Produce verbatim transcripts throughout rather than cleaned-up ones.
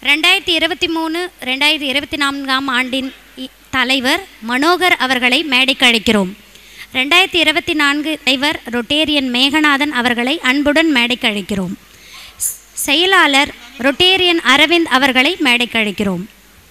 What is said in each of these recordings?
ரெண்டாயிரத்தி இருபத்தி மூணு ரெண்டாயிரத்தி இருபத்தி நான்காம் ஆண்டின் தலைவர் மனோகர் அவர்களை மேடைக்கு அழைக்கிறோம். ரெண்டாயிரத்தி இருபத்தி நான்கு தலைவர் ரொட்டேரியன் மேகநாதன் அவர்களை அன்புடன் மேடைக்கு அழைக்கிறோம். செயலாளர் ரொட்டேரியன் அரவிந்த் அவர்களை மேடைக்கு அழைக்கிறோம்.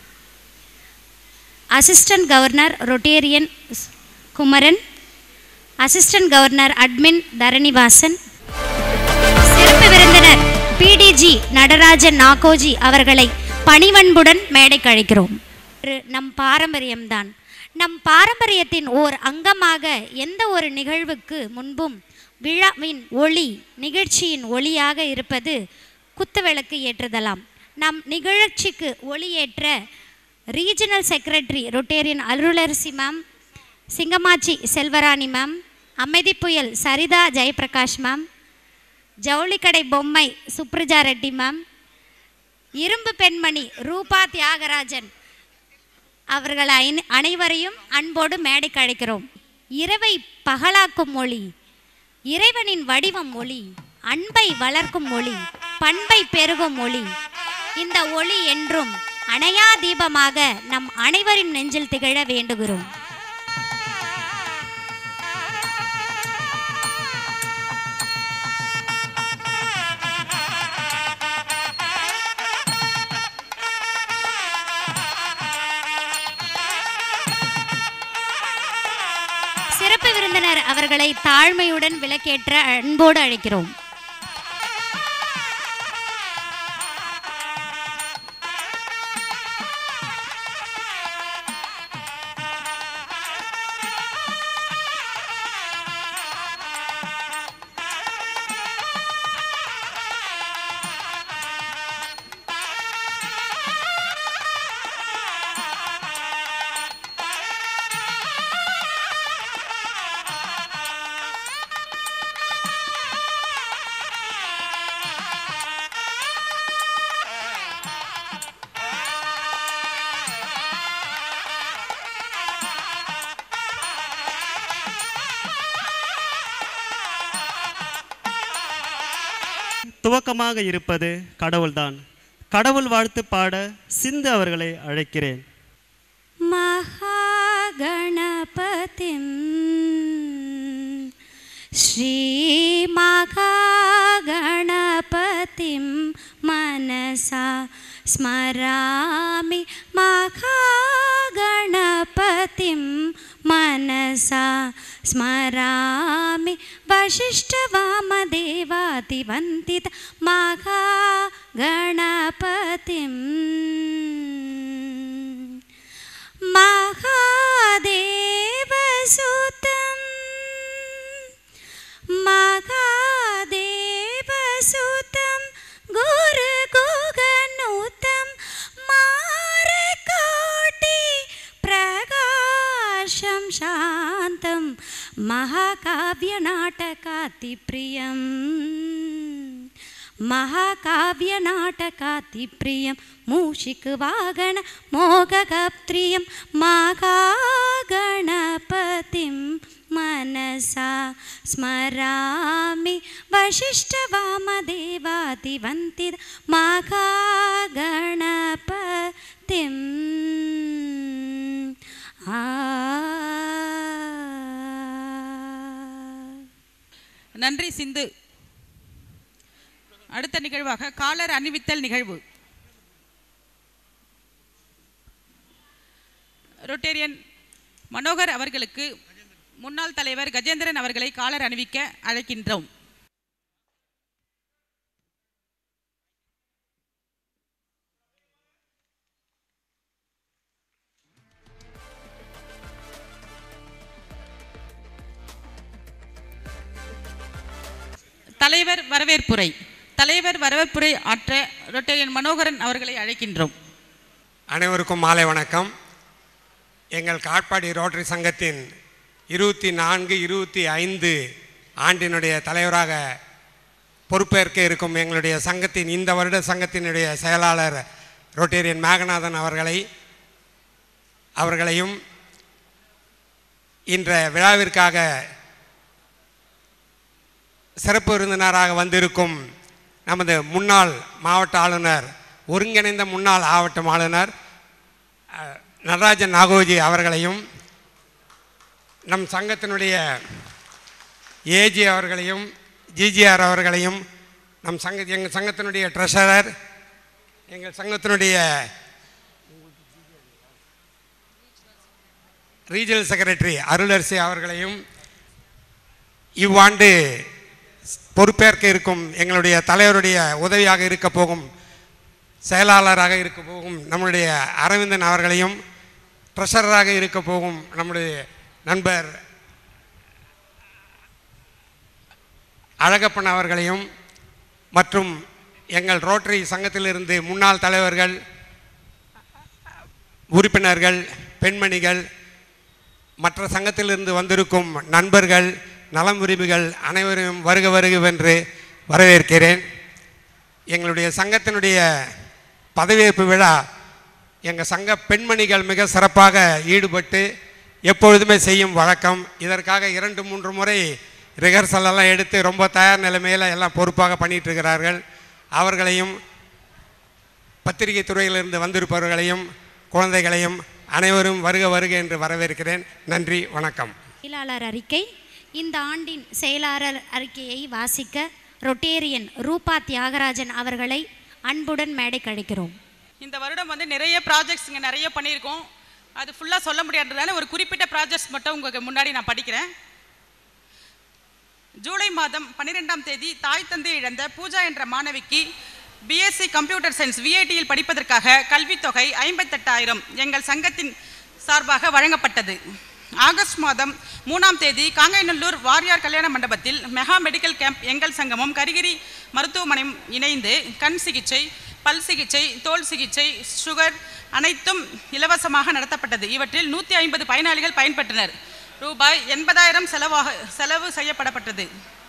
Assistant governor Rotarian Kumaran, assistant governor admin Dharanivasan, சிறப்பு விருந்தினர் பிடிஜி நடராஜன் நாகோஜி அவர்களை பணிவன்புடன் மேடைக்கு அழைக்கிறோம். நம் பாரம்பரியம்தான். நம் பாரம்பரியத்தின் ஓர் அங்கமாக எந்த ஒரு நிகழ்வுக்கு முன்பும் விழாவின் ஒளி நிகழ்ச்சியின் ஒளியாக இருப்பது குத்துவிளக்கு ஏற்றுதலாம். நம் நிகழ்ச்சிக்கு ஒளியேற்ற regional secretary Rotarian Arularasi ma'am, சிங்கமாச்சி செல்வராணி மேம், அமைதி புயல் சரிதா ஜெயபிரகாஷ் மேம், ஜவுளிக்கடை பொம்மை சுப்ரஜா ரெட்டி மேம், இரும்பு பெண்மணி ரூபா தியாகராஜன் அவர்கள் அனைவரையும் அன்போடு மேடைக்கு அழைக்கிறோம். இரவை பகலாக்கும் ஒளி, இறைவனின் வடிவம் ஒளி, அன்பை வளர்க்கும் ஒளி, பண்பை பெருகும் ஒளி. இந்த ஒளி என்றும் அணையா தீபமாக நம் அனைவரின் நெஞ்சில் திகழ வேண்டுகிறோம். சிறப்பு விருந்தினர் அவர்களை தாழ்மையுடன் விளக்கேற்ற அன்போடு அழைக்கிறோம். துவக்கமாக இருப்பது கடவுள்தான். கடவுள் வாழ்த்து பாட சிந்து அவர்களை அழைக்கிறேன். மகாகணபதிம் ஸ்ரீ மகாகணபதிம் மனசா ஸ்மராமி, மகாகணபதிம் மனசா ஸ்மராமி, வசிஷ்டவாமதேவாதிவந்தித மகாகணபதிம் மகாதேவசுதம் மகாதேவசுதம் குரு குகநூதம் மாரகோட்டி பிரகாஷம் சாந்தம் மகாகாவ்ய நாடகாதி பிரியம் மகாகாவ்ய நாடகாதி பிரியம் மூஷிக் வாகன மோககப்த்ரியம் மகாகணபதிம் மனசா ஸ்மராமி, வசிஷ்டவாமதேவாதிவந்தித மகாகணபதிம். ஆ நன்றி சிந்து. அடுத்த நிகழ்வாக காலர் அணிவித்தல் நிகழ்வு. ரொட்டேரியன் மனோகர் அவர்களுக்கு முன்னாள் தலைவர் கஜேந்திரன் அவர்களை காலர் அணிவிக்க அழைக்கின்றோம். தலைவர் வரவேற்புரை தலைவர் வரவேற்புரை ஆற்ற ரொட்டேரியன் மனோகரன் அவர்களை அழைக்கின்றோம். அனைவருக்கும் மாலை வணக்கம். எங்கள் காட்பாடி ரோட்டரி சங்கத்தின் இருபத்தி நான்கு இருபத்தி ஐந்து ஆண்டினுடைய தலைவராக பொறுப்பேற்க இருக்கும் எங்களுடைய சங்கத்தின் இந்த வருட சங்கத்தினுடைய செயலாளர் ரொட்டேரியன் மேகநாதன் அவர்களை அவர்களையும் இன்ற விழாவிற்காக சிறப்பு விருந்தினராக வந்திருக்கும் நமது முன்னாள் மாவட்ட ஆளுநர் ஒருங்கிணைந்த முன்னாள் மாவட்ட ஆளுநர் நடராஜன் நாகோஜி அவர்களையும், நம் சங்கத்தினுடைய ஏஜி அவர்களையும், ஜிஜிஆர் அவர்களையும், நம் சங்க எங்கள் சங்கத்தினுடைய ட்ரெஷரர், எங்கள் சங்கத்தினுடைய ரீஜனல் செக்ரட்டரி அருளரசி அவர்களையும், இவ்வாண்டு பொறுப்பேற்க இருக்கும் எங்களுடைய தலைவருடைய உதவியாக இருக்க போகும் செயலாளராக இருக்க போகும் நம்முடைய அரவிந்தன் அவர்களையும், ட்ரெஷரராக இருக்க போகும் நம்முடைய நண்பர் அழகப்பன் அவர்களையும், மற்றும் எங்கள் ரோட்டரி சங்கத்திலிருந்து முன்னாள் தலைவர்கள், உறுப்பினர்கள், பெண்மணிகள், மற்ற சங்கத்திலிருந்து வந்திருக்கும் நண்பர்கள், நலம் விரும்பிகள் அனைவரையும் வருக வருகவென்று வரவேற்கிறேன். எங்களுடைய சங்கத்தினுடைய பதவியேற்பு விழா எங்கள் சங்க பெண்மணிகள் மிக சிறப்பாக ஈடுபட்டு எப்பொழுதுமே செய்யும் வழக்கம். இதற்காக இரண்டு மூன்று முறை ரிஹர்சல் எல்லாம் எடுத்து ரொம்ப தயார் நிலைமையில் எல்லாம் பொறுப்பாக பண்ணிகிட்டு இருக்கிறார்கள். அவர்களையும், பத்திரிகை துறையிலிருந்து வந்திருப்பவர்களையும், குழந்தைகளையும் அனைவரும் வருக வருக என்று வரவேற்கிறேன். நன்றி, வணக்கம். செயலாளர் அறிக்கை. இந்த ஆண்டின் செயலாளர் அறிக்கையை வாசிக்க ரொட்டேரியன் ரூபா தியாகராஜன் அவர்களை அன்புடன் மேடைக்கு அழைக்கிறோம். இந்த வருடம் வந்து நிறைய ப்ராஜெக்ட்ஸ் இங்கே நிறைய பண்ணியிருக்கோம். அது ஃபுல்லாக சொல்ல முடியாததால ஒரு குறிப்பிட்ட ப்ராஜெக்ட்ஸ் மட்டும் உங்களுக்கு முன்னாடி நான் படிக்கிறேன். ஜூலை மாதம் பன்னிரெண்டாம் தேதி தாய் தந்தை இழந்த பூஜா என்ற மாணவிக்கு பிஎஸ்சி கம்ப்யூட்டர் சயின்ஸ் விஐடியில் படிப்பதற்காக கல்வித்தொகை ஐம்பத்தெட்டாயிரம் எங்கள் சங்கத்தின் சார்பாக வழங்கப்பட்டது. ஆகஸ்ட் மாதம் மூணாம் தேதி காங்கைநல்லூர் வாரியார் கல்யாண மண்டபத்தில் மெகா மெடிக்கல் கேம்ப் எங்கள் சங்கமும் கரிகிரி மருத்துவமனையும் இணைந்து கண் சிகிச்சை, பல் சிகிச்சை, தோல் சிகிச்சை, சுகர் அனைத்தும் இலவசமாக நடத்தப்பட்டது. இவற்றில் நூற்றி ஐம்பது பயனாளிகள் பயன்பெற்றனர். ரூபாய் எண்பதாயிரம் செலவாக செலவு செய்யப்படப்பட்டது.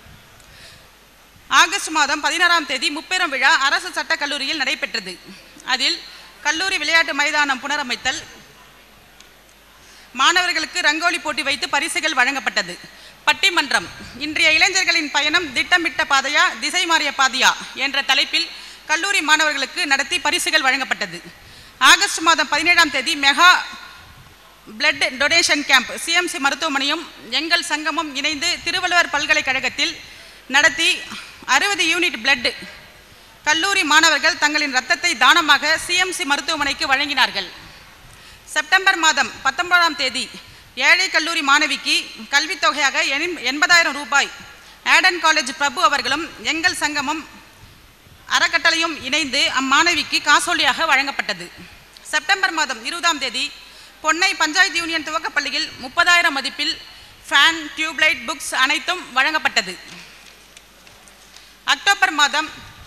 ஆகஸ்ட் மாதம் பதினாறாம் தேதி முப்பெரும் விழா அரசு சட்டக் கல்லூரியில் நடைபெற்றது. அதில் கல்லூரி விளையாட்டு மைதானம் புனரமைத்தல், மாணவர்களுக்கு ரங்கோலி போட்டி வைத்து பரிசுகள் வழங்கப்பட்டது. பட்டிமன்றம், இன்றைய இளைஞர்களின் பயணம் திட்டமிட்ட பாதையா திசை மாறிய பாதையா என்ற தலைப்பில் கல்லூரி மாணவர்களுக்கு நடத்தி பரிசுகள் வழங்கப்பட்டது. ஆகஸ்ட் மாதம் பதினேழாம் தேதி mega blood donation camp CMC மருத்துவமனையும் எங்கள் சங்கமும் இணைந்து திருவள்ளுவர் பல்கலைக்கழகத்தில் நடத்தி அறுபது யூனிட் பிளட் கல்லூரி மாணவர்கள் தங்களின் இரத்தத்தை தானமாக சிஎம்சி மருத்துவமனைக்கு வழங்கினார்கள். செப்டம்பர் மாதம் பத்தொன்பதாம் தேதி ஏழை கல்லூரி மாணவிக்கு கல்வித்தொகையாக எண்பதாயிரம் ரூபாய் ஆடன் காலேஜ் பிரபு அவர்களும் எங்கள் சங்கமும் அறக்கட்டளையும் இணைந்து அம்மாணவிக்கு காசோலியாக வழங்கப்பட்டது. செப்டம்பர் மாதம் இருபதாம் தேதி பொன்னை பஞ்சாயத்து யூனியன் துவக்கப்பள்ளியில் முப்பதாயிரம் மதிப்பில் ஃபேன், டியூப்லைட், புக்ஸ் அனைத்தும் வழங்கப்பட்டது. அக்டோபர் மாதம்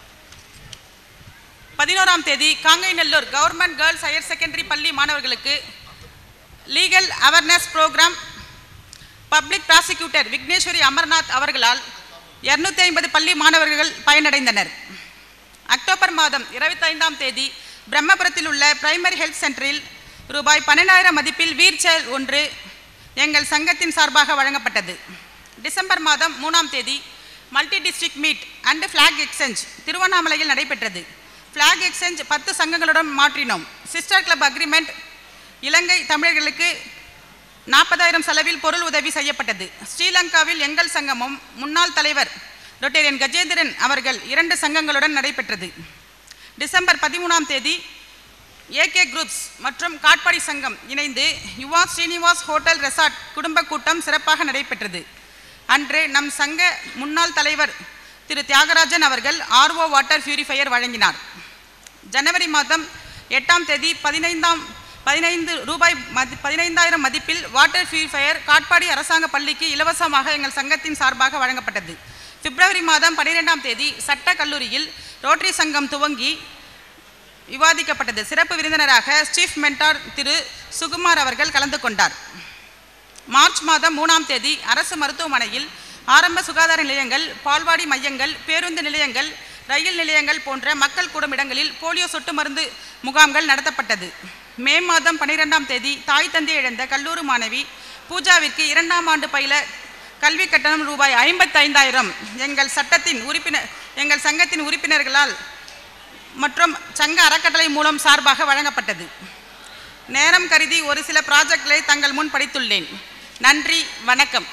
பதினோராம் தேதி Kangainallur government girls higher secondary பள்ளி மாணவர்களுக்கு legal awareness program public prosecutor Vigneswari Amarnath அவர்களால் இருநூத்தி ஐம்பது பள்ளி மாணவர்கள் பயனடைந்தனர். அக்டோபர் மாதம் இருபத்தைந்தாம் தேதி பிரம்மபுரத்தில் உள்ள பிரைமரி ஹெல்த் சென்டரில் ரூபாய் பன்னெண்டாயிரம் மதிப்பில் வீல் சேர் ஒன்று எங்கள் சங்கத்தின் சார்பாக வழங்கப்பட்டது. டிசம்பர் மாதம் மூணாம் தேதி multi district meet and flag exchange திருவண்ணாமலையில் நடைபெற்றது. ஃபிளாக் எக்ஸ்சேஞ்ச் பத்து சங்கங்களுடன் மாற்றினோம். சிஸ்டர் கிளப் அக்ரிமெண்ட், இலங்கை தமிழர்களுக்கு நாற்பதாயிரம் செலவில் பொருள் உதவி செய்யப்பட்டது. ஸ்ரீலங்காவில் எங்கள் சங்கமும் முன்னாள் தலைவர் ரொட்டேரியன் கஜேந்திரன் அவர்கள் இரண்டு சங்கங்களுடன் நடைபெற்றது. டிசம்பர் பதிமூணாம் தேதி ஏகே குரூப்ஸ் மற்றும் காட்பாடி சங்கம் இணைந்து யுவா ஸ்ரீனிவாஸ் ஹோட்டல் ரெசார்ட் குடும்ப கூட்டம் சிறப்பாக நடைபெற்றது. அன்று நம் சங்க முன்னாள் தலைவர் திரு தியாகராஜன் அவர்கள் ஆர்ஓ வாட்டர் பியூரிஃபையர் வழங்கினார். ஜனவரி மாதம் எட்டாம் தேதி பதினைந்தாம் பதினைந்து ரூபாய் மதி பதினைந்தாயிரம் மதிப்பில் வாட்டர் பியூரிஃபையர் காட்பாடி அரசாங்க பள்ளிக்கு இலவசமாக எங்கள் சங்கத்தின் சார்பாக வழங்கப்பட்டது. பிப்ரவரி மாதம் பன்னிரெண்டாம் தேதி சட்ட கல்லூரியில் ரோட்டரி சங்கம் துவங்கி விவாதிக்கப்பட்டது. சிறப்பு விருந்தினராக சீஃப் மென்டார் திரு சுகுமார் அவர்கள் கலந்து கொண்டார். மார்ச் மாதம் மூணாம் தேதி அரசு மருத்துவமனையில் ஆரம்ப சுகாதார நிலையங்கள், பால்வாடி மையங்கள், பேருந்து நிலையங்கள், ரயில் நிலையங்கள் போன்ற மக்கள் கூடும் இடங்களில் போலியோ சொட்டு மருந்து முகாம்கள் நடத்தப்பட்டது. மே மாதம் பன்னிரெண்டாம் தேதி தாய் தந்தை இழந்த கல்லூரி மாணவி பூஜாவிற்கு இரண்டாம் ஆண்டு பயில கல்வி கட்டணம் ரூபாய் ஐம்பத்தி ஐந்தாயிரம் எங்கள் சட்டத்தின் உறுப்பினர் எங்கள் சங்கத்தின் உறுப்பினர்களால் மற்றும் சங்க அறக்கட்டளை மூலம் சார்பாக வழங்கப்பட்டது. நேரம் கருதி ஒரு சில ப்ராஜெக்ட்களை தங்கள் முன் படித்துள்ளேன். நன்றி, வணக்கம்.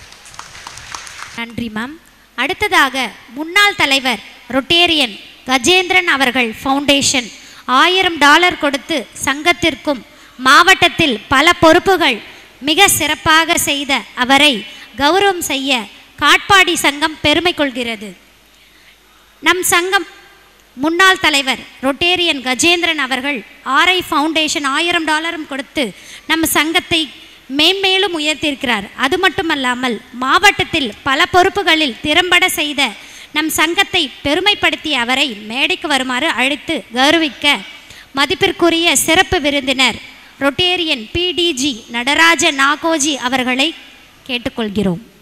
நன்றி மேம். அடுத்ததாக முன்னாள் தலைவர் ரொட்டேரியன் கஜேந்திரன் அவர்கள் ஃபவுண்டேஷன் ஆயிரம் டாலர் கொடுத்து சங்கத்திற்கும் மாவட்டத்தில் பல பொறுப்புகள் மிக சிறப்பாக செய்த அவரை கௌரவம் செய்ய காட்பாடி சங்கம் பெருமை கொள்கிறது. நம் சங்கம் முன்னாள் தலைவர் ரொட்டேரியன் கஜேந்திரன் அவர்கள் ஆர்ஐ ஃபவுண்டேஷன் ஆயிரம் டாலரும் கொடுத்து நம் சங்கத்தை மேன்மேலும் உயர்த்தியிருக்கிறார். அது மட்டுமல்லாமல் மாவட்டத்தில் பல பொறுப்புகளில் திறம்பட செய்த நம் சங்கத்தை பெருமைப்படுத்திய அவரை மேடைக்கு வருமாறு அழைத்து கௌரவிக்க மதிப்பிற்குரிய சிறப்பு விருந்தினர் ரொட்டேரியன் பிடிஜி நடராஜ நாகோஜி அவர்களை கேட்டுக்கொள்கிறோம்.